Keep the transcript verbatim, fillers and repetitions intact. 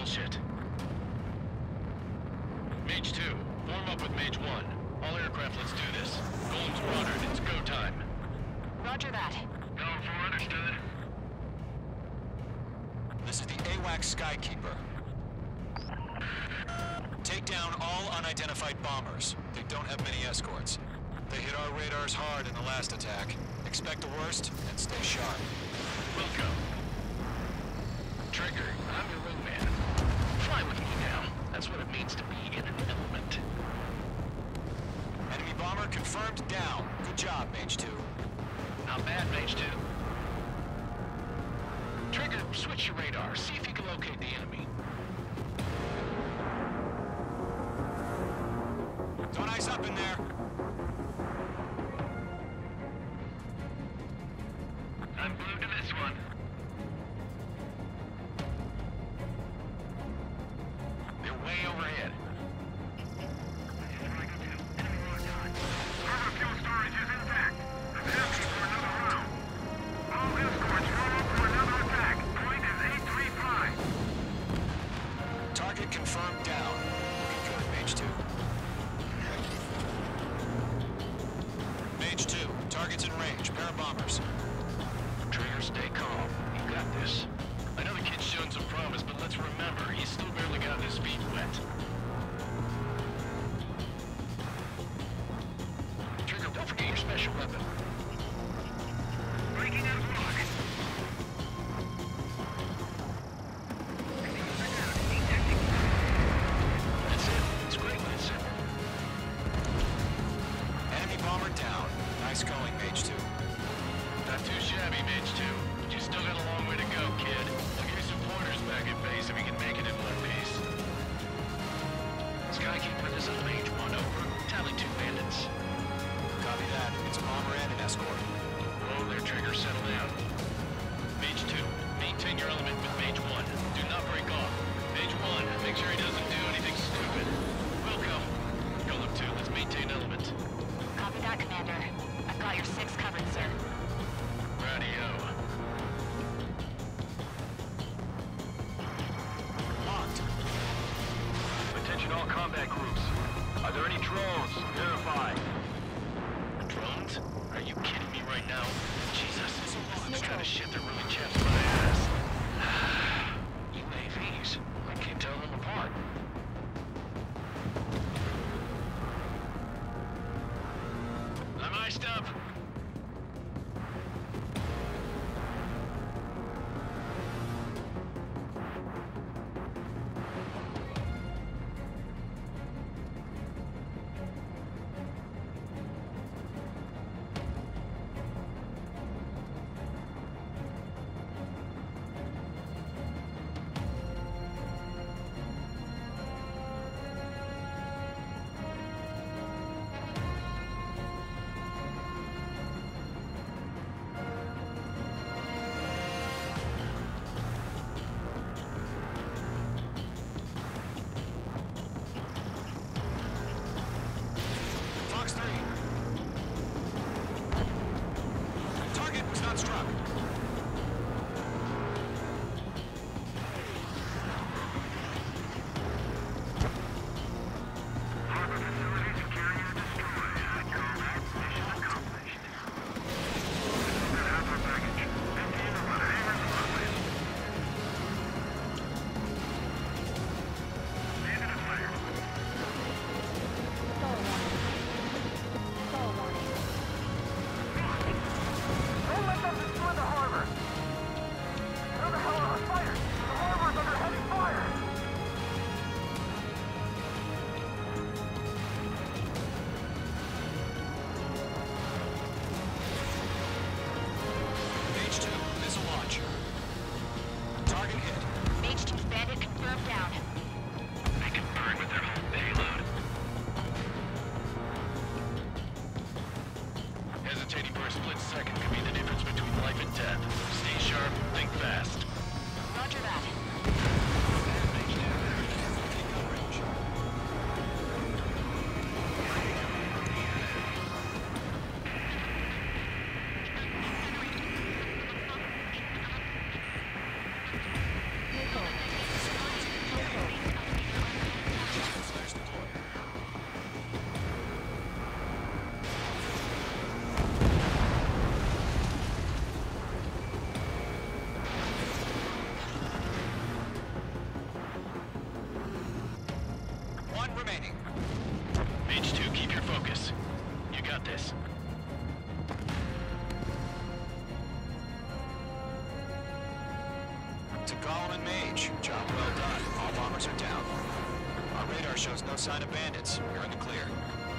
bullshit. Mage two, form up with Mage one. All aircraft, let's do this. Golem's watered, it's go time. Roger that. Going for understood. This is the AWACS Skykeeper. Take down all unidentified bombers. They don't have many escorts. They hit our radars hard in the last attack. Expect the worst and stay sharp. Welcome. Trigger, I'm your wingman. Fly with me now. That's what it means to be in an element. Enemy bomber confirmed down. Good job, Mage two. Not bad, Mage two. Trigger, switch your radar. See if you can locate the enemy. Don't eyes up in there. I'm glued to this one. They're way overhead. Cargo fuel storage is intact. They're asking for another round. All escorts roll up for another attack. Point is eight three five. Target confirmed down. Looking good, Mage two. Mage two, target's in range. Pair of bombers. Trigger, stay calm. You got this. I know the kid's shown some promise, but let's remember, he's still barely gotten his feet wet. Trigger, don't forget your special weapon. Breaking out block. That's it. It's great when it's simple. Enemy bomber down. Nice going, Mage two. Not too shabby, Mage two. But you still got a long way to go, kid. I'll give you some pointers back at base if you can make it in one piece. Skykeeper, this is Mage one, over. Tally two bandits. Copy that. It's a bomber and an escort. Whoa there, Trigger, settle down. Mage two, maintain your element with Mage one. Do not break off. Mage one, make sure he doesn't do anything stupid. Welcome. Golem two, let's maintain element. Copy that, Commander. I've got your six covered, sir. Radio. Locked. Attention all combat groups. Are there any drones? Verify. Drones? Are you kidding me right now? Jesus, this kind of shit that really chaps my ass. U A Vs. I can't tell them apart. I'm iced up. remaining. Mage two, keep your focus. You got this. To Gollum and Mage, job well done. All bombers are down. Our radar shows no sign of bandits. You're in the clear.